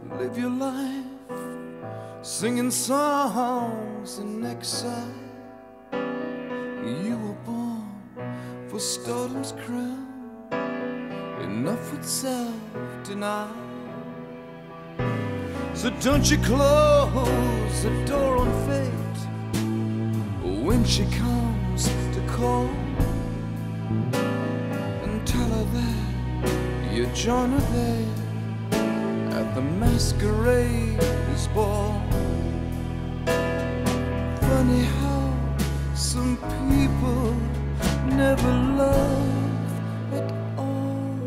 live your life singing songs in exile. You were born for stolen's crown. Enough with self-denial. So don't you close the door on fate when she comes to call, and tell her that you join her there at the masquerade's ball. Funny how some people never love at all.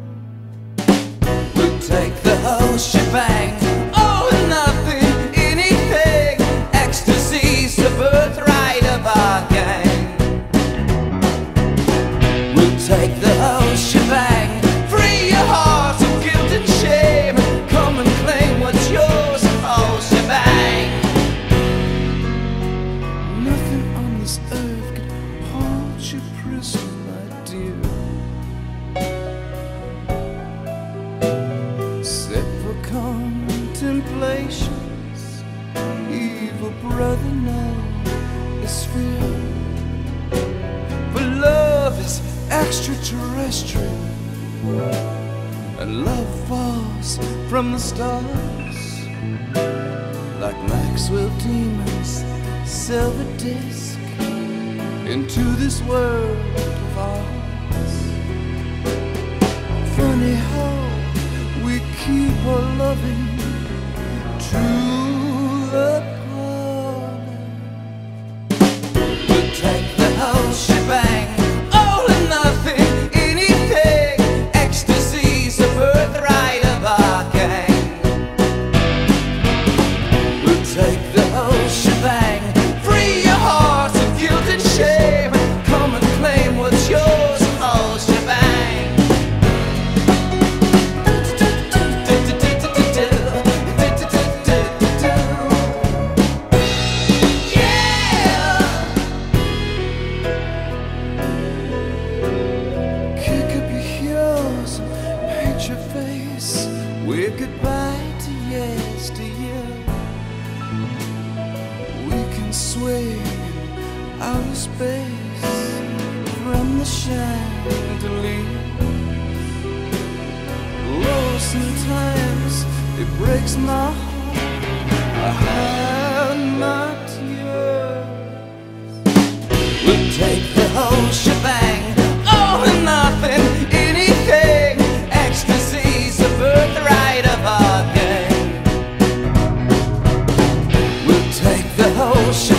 We'll take the whole shebang, all or nothing, anything. Ecstasy's the birthright of our gang. We'll take the whole shebang, free your heart of guilt and shame. Come and claim what's yours, whole shebang. Nothing on this earth can hold you prisoner, my dear, except for contemplations. Evil brother, no, is fear. But love is extraterrestrial, and love falls from the stars like Maxwell Demons' silver disc into this world of ours. Funny how we keep our loving to the parlor. We'll take the whole shebang, all or nothing, anything. Ecstasy's the birthright of our gang. We'll take the whole shebang, free your heart of guilt and shame. Come and claim what's yours, whole shebang. Kick up your heels and paint your face. We're goodbye to yesteryear. We can swing outer space from the chandelier. Oh, sometimes it breaks my heart. I hide my tears. We'll take the whole shebang, all or nothing, anything. Ecstasy's the birthright of our gang. We'll take the whole shebang.